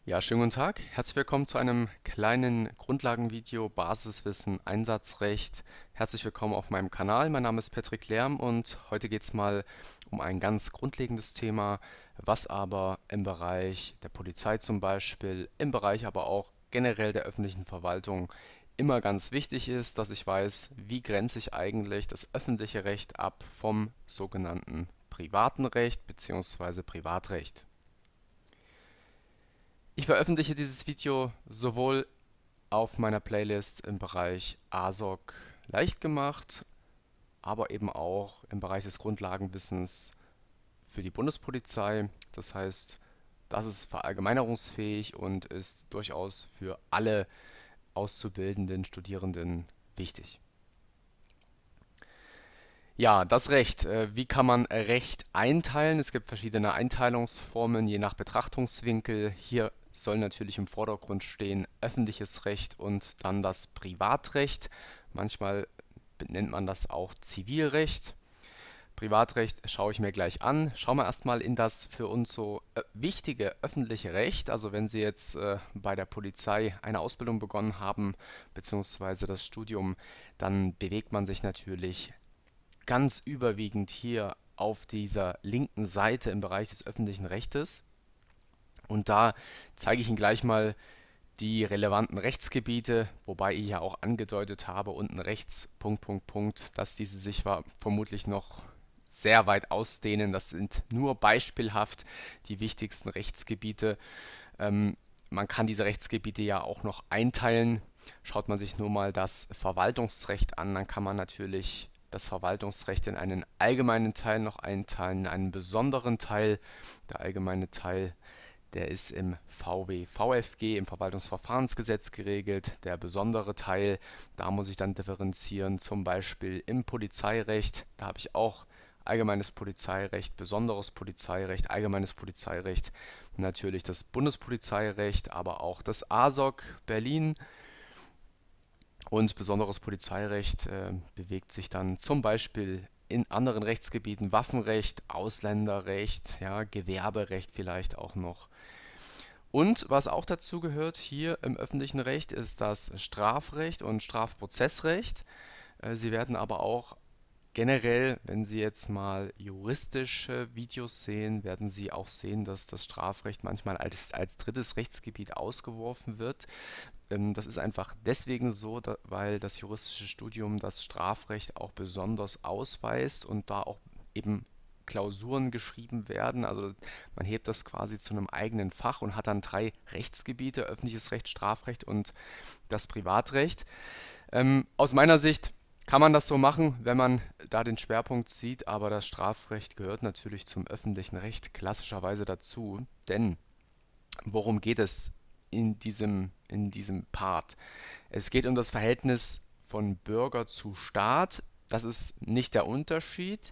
Ja, schönen guten Tag. Herzlich willkommen zu einem kleinen Grundlagenvideo Basiswissen Einsatzrecht. Herzlich willkommen auf meinem Kanal. Mein Name ist Patrick Lärm und heute geht es mal um ein ganz grundlegendes Thema, was aber im Bereich der Polizei zum Beispiel, im Bereich aber auch generell der öffentlichen Verwaltung immer ganz wichtig ist, dass ich weiß, wie grenze ich eigentlich das öffentliche Recht ab vom sogenannten privaten Recht bzw. Privatrecht. Ich veröffentliche dieses Video sowohl auf meiner Playlist im Bereich ASOC leicht gemacht, aber eben auch im Bereich des Grundlagenwissens für die Bundespolizei. Das heißt, das ist verallgemeinerungsfähig und ist durchaus für alle auszubildenden Studierenden wichtig. Ja, das Recht. Wie kann man Recht einteilen? Es gibt verschiedene Einteilungsformen, je nach Betrachtungswinkel. Hier soll natürlich im Vordergrund stehen öffentliches Recht und dann das Privatrecht. Manchmal nennt man das auch Zivilrecht. Privatrecht schaue ich mir gleich an. Schauen wir erstmal in das für uns so wichtige öffentliche Recht. Also wenn Sie jetzt bei der Polizei eine Ausbildung begonnen haben, beziehungsweise das Studium, dann bewegt man sich natürlich ganz überwiegend hier auf dieser linken Seite im Bereich des öffentlichen Rechtes. Und da zeige ich Ihnen gleich mal die relevanten Rechtsgebiete, wobei ich ja auch angedeutet habe, unten rechts, Punkt, Punkt, Punkt, dass diese sich vermutlich noch sehr weit ausdehnen. Das sind nur beispielhaft die wichtigsten Rechtsgebiete. Man kann diese Rechtsgebiete ja auch noch einteilen. Schaut man sich nur mal das Verwaltungsrecht an, dann kann man natürlich das Verwaltungsrecht in einen allgemeinen Teil noch einteilen, in einen besonderen Teil. Der allgemeine Teil, der ist im VWVFG, im Verwaltungsverfahrensgesetz geregelt. Der besondere Teil, da muss ich dann differenzieren, zum Beispiel im Polizeirecht. Da habe ich auch allgemeines Polizeirecht, besonderes Polizeirecht, allgemeines Polizeirecht, natürlich das Bundespolizeirecht, aber auch das ASOC Berlin. Und besonderes Polizeirecht bewegt sich dann zum Beispiel in anderen Rechtsgebieten, Waffenrecht, Ausländerrecht, ja, Gewerberecht vielleicht auch noch. Und was auch dazu gehört hier im öffentlichen Recht ist das Strafrecht und Strafprozessrecht. Sie werden aber auch generell, wenn Sie jetzt mal juristische Videos sehen, werden Sie auch sehen, dass das Strafrecht manchmal als drittes Rechtsgebiet ausgeworfen wird. Das ist einfach deswegen so, weil das juristische Studium das Strafrecht auch besonders ausweist und da auch eben Klausuren geschrieben werden. Also man hebt das quasi zu einem eigenen Fach und hat dann drei Rechtsgebiete: öffentliches Recht, Strafrecht und das Privatrecht. Aus meiner Sicht kann man das so machen, wenn man da den Schwerpunkt sieht, aber das Strafrecht gehört natürlich zum öffentlichen Recht klassischerweise dazu. Denn worum geht es in diesem Part? Es geht um das Verhältnis von Bürger zu Staat. Das ist nicht der Unterschied,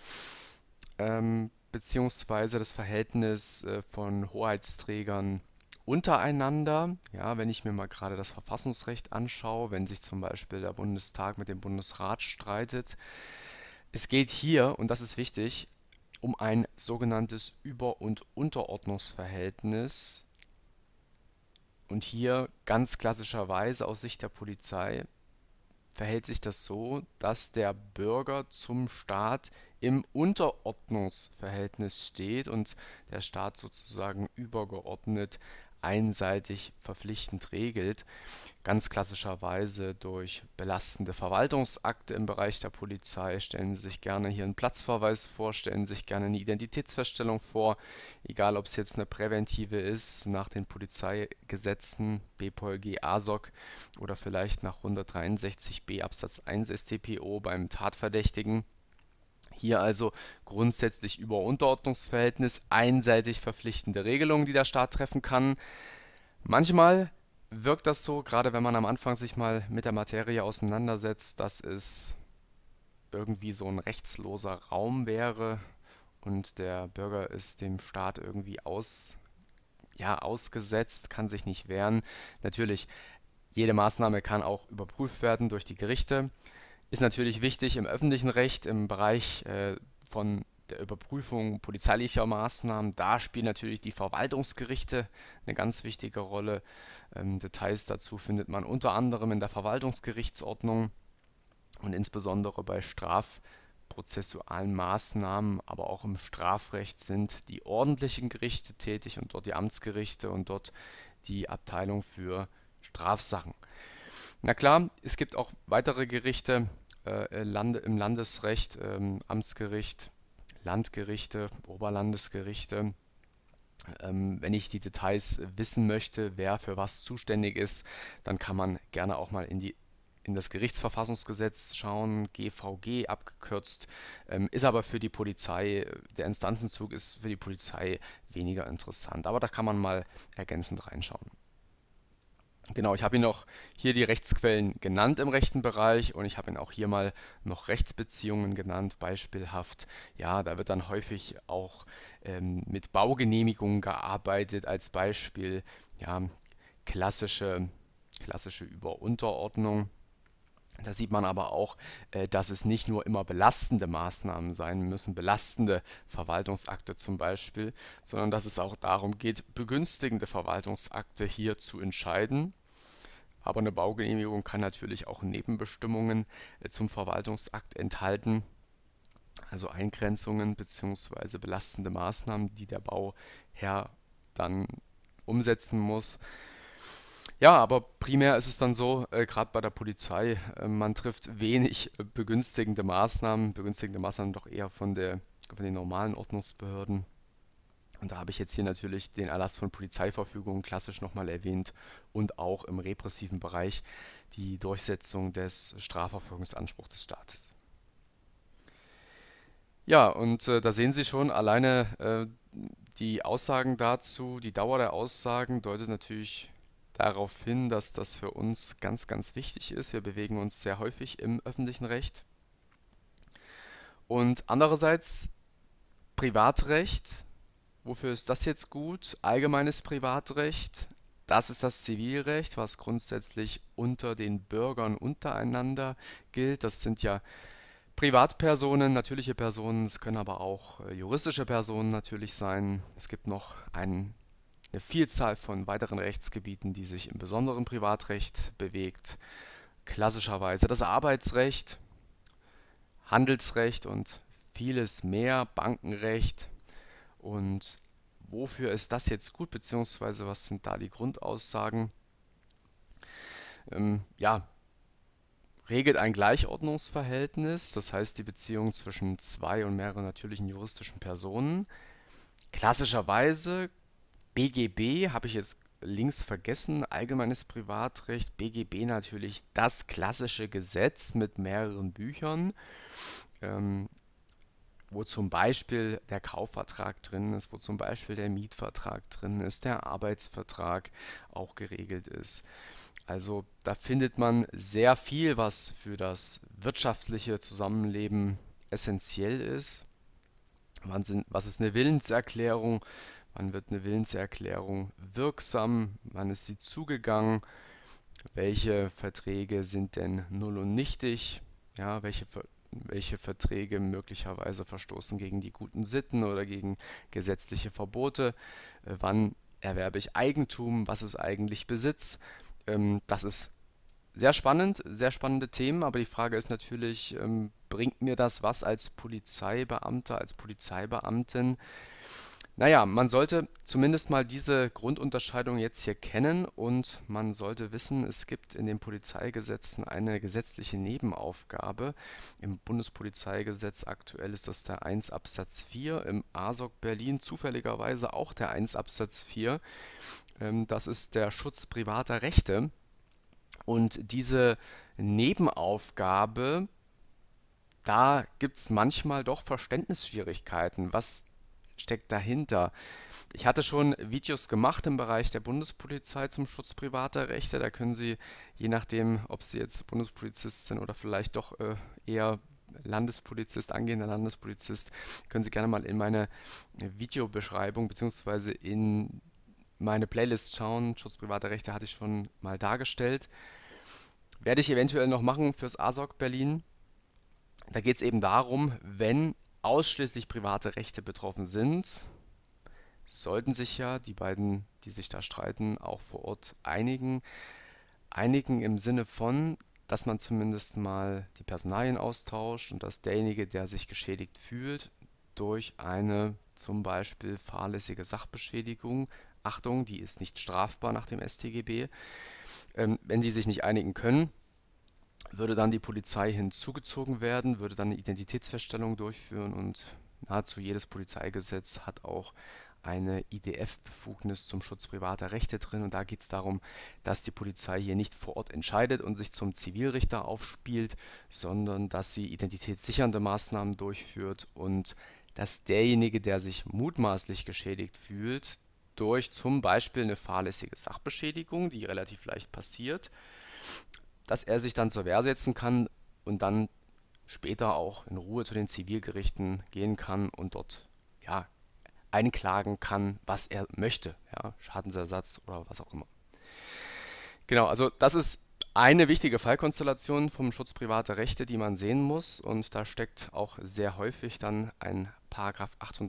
beziehungsweise das Verhältnis von Hoheitsträgern untereinander. Ja, wenn ich mir mal gerade das Verfassungsrecht anschaue, wenn sich zum Beispiel der Bundestag mit dem Bundesrat streitet. Es geht hier, und das ist wichtig, um ein sogenanntes Über- und Unterordnungsverhältnis. Und hier ganz klassischerweise aus Sicht der Polizei verhält sich das so, dass der Bürger zum Staat im Unterordnungsverhältnis steht und der Staat sozusagen übergeordnet einseitig verpflichtend regelt. Ganz klassischerweise durch belastende Verwaltungsakte im Bereich der Polizei. Stellen Sie sich gerne hier einen Platzverweis vor, stellen Sie sich gerne eine Identitätsfeststellung vor, egal ob es jetzt eine präventive ist nach den Polizeigesetzen BPOLG, ASOC oder vielleicht nach 163b Absatz 1 StPO beim Tatverdächtigen. Hier also grundsätzlich Über-Unterordnungsverhältnis, einseitig verpflichtende Regelungen, die der Staat treffen kann. Manchmal wirkt das so, gerade wenn man am Anfang sich mal mit der Materie auseinandersetzt, dass es irgendwie so ein rechtsloser Raum wäre und der Bürger ist dem Staat irgendwie ausgesetzt, kann sich nicht wehren. Natürlich, jede Maßnahme kann auch überprüft werden durch die Gerichte. Ist natürlich wichtig im öffentlichen Recht, im Bereich von der Überprüfung polizeilicher Maßnahmen. Da spielen natürlich die Verwaltungsgerichte eine ganz wichtige Rolle. Details dazu findet man unter anderem in der Verwaltungsgerichtsordnung und insbesondere bei strafprozessualen Maßnahmen, aber auch im Strafrecht sind die ordentlichen Gerichte tätig und dort die Amtsgerichte und dort die Abteilung für Strafsachen. Na klar, es gibt auch weitere Gerichte im Landesrecht, Amtsgericht, Landgerichte, Oberlandesgerichte. Wenn ich die Details wissen möchte, wer für was zuständig ist, dann kann man gerne auch mal in das Gerichtsverfassungsgesetz schauen, GVG abgekürzt, ist aber für die Polizei, der Instanzenzug ist für die Polizei weniger interessant. Aber da kann man mal ergänzend reinschauen. Genau, ich habe Ihnen auch hier die Rechtsquellen genannt im rechten Bereich und ich habe Ihnen auch hier mal noch Rechtsbeziehungen genannt, beispielhaft. Ja, da wird dann häufig auch mit Baugenehmigungen gearbeitet, als Beispiel, ja, klassische Über-Unterordnung. Da sieht man aber auch, dass es nicht nur immer belastende Maßnahmen sein müssen, belastende Verwaltungsakte zum Beispiel, sondern dass es auch darum geht, begünstigende Verwaltungsakte hier zu entscheiden. Aber eine Baugenehmigung kann natürlich auch Nebenbestimmungen zum Verwaltungsakt enthalten, also Eingrenzungen bzw. belastende Maßnahmen, die der Bauherr dann umsetzen muss. Ja, aber primär ist es dann so, gerade bei der Polizei, man trifft wenig begünstigende Maßnahmen doch eher von den normalen Ordnungsbehörden. Und da habe ich jetzt hier natürlich den Erlass von Polizeiverfügungen klassisch nochmal erwähnt und auch im repressiven Bereich die Durchsetzung des Strafverfolgungsanspruchs des Staates. Ja, und da sehen Sie schon, alleine die Aussagen dazu, die Dauer der Aussagen deutet natürlich darauf hin, dass das für uns ganz, ganz wichtig ist. Wir bewegen uns sehr häufig im öffentlichen Recht. Und andererseits Privatrecht. Wofür ist das jetzt gut? Allgemeines Privatrecht. Das ist das Zivilrecht, was grundsätzlich unter den Bürgern untereinander gilt. Das sind ja Privatpersonen, natürliche Personen, es können aber auch juristische Personen natürlich sein. Es gibt noch eine Vielzahl von weiteren Rechtsgebieten, die sich im besonderen Privatrecht bewegt. Klassischerweise das Arbeitsrecht, Handelsrecht und vieles mehr, Bankenrecht. Und wofür ist das jetzt gut, beziehungsweise was sind da die Grundaussagen? Ja, regelt ein Gleichordnungsverhältnis, das heißt die Beziehung zwischen zwei und mehreren natürlichen juristischen Personen. Klassischerweise BGB, habe ich jetzt links vergessen, allgemeines Privatrecht, BGB natürlich das klassische Gesetz mit mehreren Büchern, wo zum Beispiel der Kaufvertrag drin ist, wo zum Beispiel der Mietvertrag drin ist, der Arbeitsvertrag auch geregelt ist. Also da findet man sehr viel, was für das wirtschaftliche Zusammenleben essentiell ist. Was ist eine Willenserklärung? Wann wird eine Willenserklärung wirksam? Wann ist sie zugegangen? Welche Verträge sind denn null und nichtig? Ja, welche Verträge möglicherweise verstoßen gegen die guten Sitten oder gegen gesetzliche Verbote? Wann erwerbe ich Eigentum? Was ist eigentlich Besitz? Das ist sehr spannend, sehr spannende Themen, aber die Frage ist natürlich, bringt mir das was als Polizeibeamter, als Polizeibeamtin? Naja, man sollte zumindest mal diese Grundunterscheidung jetzt hier kennen und man sollte wissen, es gibt in den Polizeigesetzen eine gesetzliche Nebenaufgabe. Im Bundespolizeigesetz aktuell ist das der 1 Absatz 4, im ASOG Berlin zufälligerweise auch der 1 Absatz 4. Das ist der Schutz privater Rechte. Und diese Nebenaufgabe, da gibt es manchmal doch Verständnisschwierigkeiten. Was steckt dahinter? Ich hatte schon Videos gemacht im Bereich der Bundespolizei zum Schutz privater Rechte. Da können Sie, je nachdem, ob Sie jetzt Bundespolizist sind oder vielleicht doch eher Landespolizist, angehender Landespolizist, können Sie gerne mal in meine Videobeschreibung bzw. in meine Playlist schauen. Schutz privater Rechte hatte ich schon mal dargestellt. Werde ich eventuell noch machen fürs ASOG Berlin. Da geht es eben darum, wenn ausschließlich private Rechte betroffen sind, sollten sich ja die beiden, die sich da streiten, auch vor Ort einigen. Einigen im Sinne von, dass man zumindest mal die Personalien austauscht und dass derjenige, der sich geschädigt fühlt, durch eine zum Beispiel fahrlässige Sachbeschädigung, Achtung, die ist nicht strafbar nach dem StGB, wenn die sich nicht einigen können, würde dann die Polizei hinzugezogen werden, würde dann eine Identitätsfeststellung durchführen und nahezu jedes Polizeigesetz hat auch eine IDF-Befugnis zum Schutz privater Rechte drin. Und da geht es darum, dass die Polizei hier nicht vor Ort entscheidet und sich zum Zivilrichter aufspielt, sondern dass sie identitätssichernde Maßnahmen durchführt und dass derjenige, der sich mutmaßlich geschädigt fühlt, durch zum Beispiel eine fahrlässige Sachbeschädigung, die relativ leicht passiert, dass er sich dann zur Wehr setzen kann und dann später auch in Ruhe zu den Zivilgerichten gehen kann und dort ja, einklagen kann, was er möchte, ja, Schadensersatz oder was auch immer. Genau, also das ist eine wichtige Fallkonstellation vom Schutz privater Rechte, die man sehen muss, und da steckt auch sehr häufig dann ein Paragraph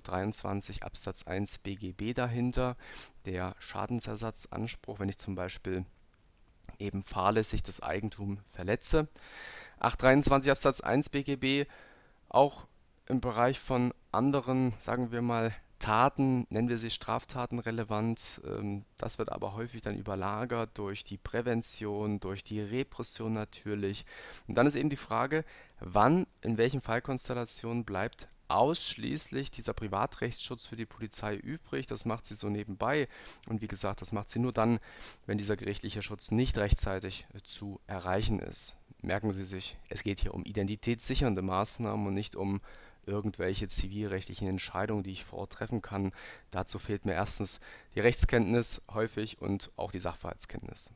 823 Absatz 1 BGB dahinter, der Schadensersatzanspruch, wenn ich zum Beispiel eben fahrlässig das Eigentum verletze. 823 Absatz 1 BGB, auch im Bereich von anderen, sagen wir mal, Taten, nennen wir sie Straftaten relevant. Das wird aber häufig dann überlagert durch die Prävention, durch die Repression natürlich. Und dann ist eben die Frage, wann, in welchen Fallkonstellationen bleibt ausschließlich dieser Privatrechtsschutz für die Polizei übrig. Das macht sie so nebenbei. Und wie gesagt, das macht sie nur dann, wenn dieser gerichtliche Schutz nicht rechtzeitig zu erreichen ist. Merken Sie sich, es geht hier um identitätssichernde Maßnahmen und nicht um irgendwelche zivilrechtlichen Entscheidungen, die ich vor Ort treffen kann. Dazu fehlt mir erstens die Rechtskenntnis häufig und auch die Sachverhaltskenntnis.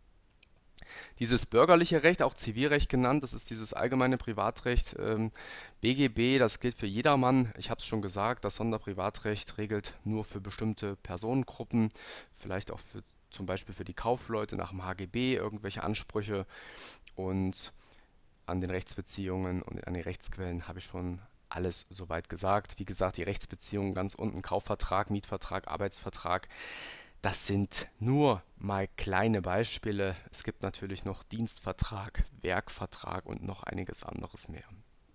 Dieses bürgerliche Recht, auch Zivilrecht genannt, das ist dieses allgemeine Privatrecht BGB, das gilt für jedermann. Ich habe es schon gesagt, das Sonderprivatrecht regelt nur für bestimmte Personengruppen, vielleicht auch für zum Beispiel für die Kaufleute nach dem HGB irgendwelche Ansprüche, und an den Rechtsbeziehungen und an die Rechtsquellen habe ich schon alles soweit gesagt. Wie gesagt, die Rechtsbeziehungen ganz unten, Kaufvertrag, Mietvertrag, Arbeitsvertrag, das sind nur mal kleine Beispiele. Es gibt natürlich noch Dienstvertrag, Werkvertrag und noch einiges anderes mehr.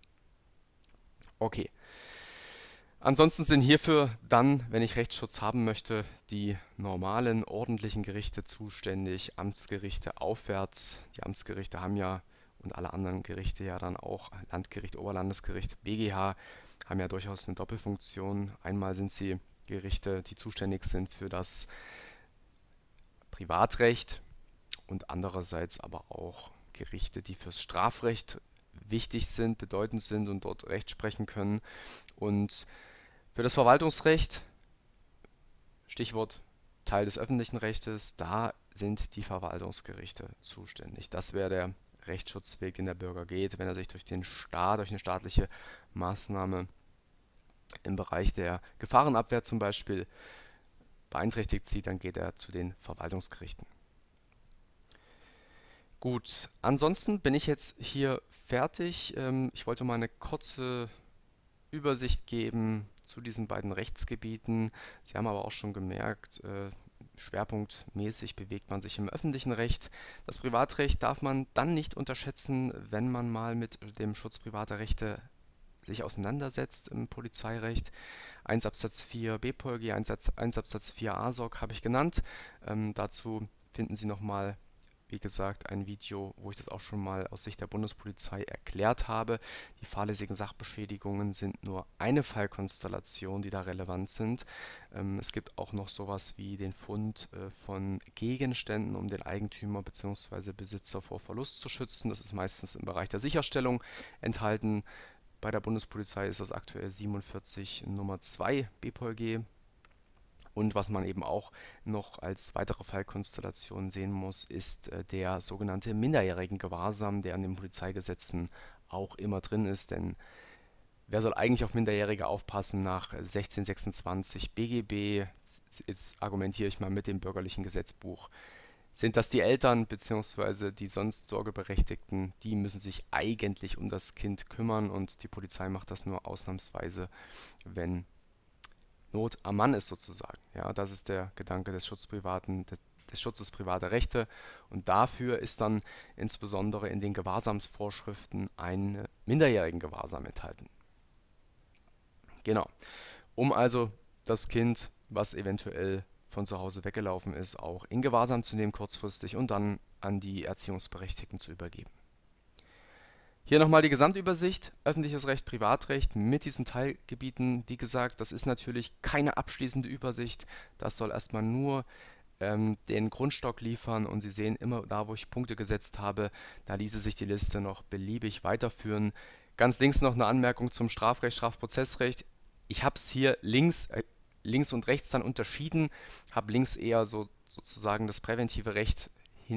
Okay. Ansonsten sind hierfür dann, wenn ich Rechtsschutz haben möchte, die normalen ordentlichen Gerichte zuständig, Amtsgerichte aufwärts. Die Amtsgerichte haben ja und alle anderen Gerichte ja dann auch, Landgericht, Oberlandesgericht, BGH, haben ja durchaus eine Doppelfunktion. Einmal sind sie Gerichte, die zuständig sind für das Privatrecht und andererseits aber auch Gerichte, die fürs Strafrecht wichtig sind, bedeutend sind und dort Recht sprechen können. Und für das Verwaltungsrecht, Stichwort Teil des öffentlichen Rechtes, da sind die Verwaltungsgerichte zuständig. Das wäre der Rechtsschutzweg, den der Bürger geht, wenn er sich durch den Staat, durch eine staatliche Maßnahme im Bereich der Gefahrenabwehr zum Beispiel beeinträchtigt sieht, dann geht er zu den Verwaltungsgerichten. Gut, ansonsten bin ich jetzt hier fertig. Ich wollte mal eine kurze Übersicht geben zu diesen beiden Rechtsgebieten. Sie haben aber auch schon gemerkt, schwerpunktmäßig bewegt man sich im öffentlichen Recht. Das Privatrecht darf man dann nicht unterschätzen, wenn man mal mit dem Schutz privater Rechte sich auseinandersetzt im Polizeirecht. 1 Absatz 4 BPolG, 1 Absatz 4 ASOG habe ich genannt. Dazu finden Sie nochmal, wie gesagt, ein Video, wo ich das auch schon mal aus Sicht der Bundespolizei erklärt habe. Die fahrlässigen Sachbeschädigungen sind nur eine Fallkonstellation, die da relevant sind. Es gibt auch noch sowas wie den Fund von Gegenständen, um den Eigentümer bzw. Besitzer vor Verlust zu schützen. Das ist meistens im Bereich der Sicherstellung enthalten. Bei der Bundespolizei ist das aktuell 47 Nummer 2 BPolG. Und was man eben auch noch als weitere Fallkonstellation sehen muss, ist der sogenannte Minderjährigengewahrsam, der an den Polizeigesetzen auch immer drin ist. Denn wer soll eigentlich auf Minderjährige aufpassen nach 1626 BGB? Jetzt argumentiere ich mal mit dem bürgerlichen Gesetzbuch. sind das die Eltern bzw. die sonst Sorgeberechtigten, die müssen sich eigentlich um das Kind kümmern und die Polizei macht das nur ausnahmsweise, wenn Not am Mann ist sozusagen. Ja, das ist der Gedanke des Schutzes privater Rechte und dafür ist dann insbesondere in den Gewahrsamsvorschriften ein Minderjährigengewahrsam enthalten. Genau. Um also das Kind, was eventuell von zu Hause weggelaufen ist, auch in Gewahrsam zu nehmen kurzfristig und dann an die Erziehungsberechtigten zu übergeben. Hier nochmal die Gesamtübersicht, öffentliches Recht, Privatrecht mit diesen Teilgebieten. Wie gesagt, das ist natürlich keine abschließende Übersicht, das soll erstmal nur den Grundstock liefern und Sie sehen immer da, wo ich Punkte gesetzt habe, da ließe sich die Liste noch beliebig weiterführen. Ganz links noch eine Anmerkung zum Strafrecht, Strafprozessrecht. Ich habe es hier links und rechts dann unterschieden, habe links eher sozusagen das präventive Recht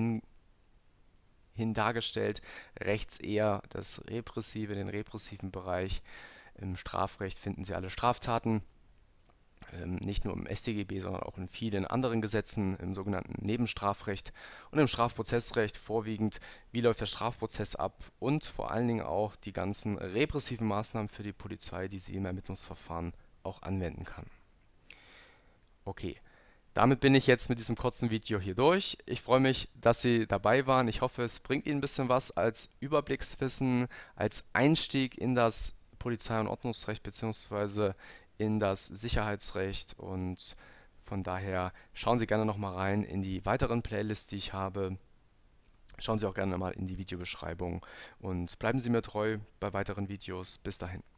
hin dargestellt, rechts eher das repressive, den repressiven Bereich. Im Strafrecht finden Sie alle Straftaten, nicht nur im StGB, sondern auch in vielen anderen Gesetzen, im sogenannten Nebenstrafrecht und im Strafprozessrecht vorwiegend, wie läuft der Strafprozess ab und vor allen Dingen auch die ganzen repressiven Maßnahmen für die Polizei, die sie im Ermittlungsverfahren auch anwenden kann. Okay, damit bin ich jetzt mit diesem kurzen Video hier durch. Ich freue mich, dass Sie dabei waren. Ich hoffe, es bringt Ihnen ein bisschen was als Überblickswissen, als Einstieg in das Polizei- und Ordnungsrecht bzw. in das Sicherheitsrecht. Und von daher schauen Sie gerne nochmal rein in die weiteren Playlists, die ich habe. Schauen Sie auch gerne mal in die Videobeschreibung und bleiben Sie mir treu bei weiteren Videos. Bis dahin.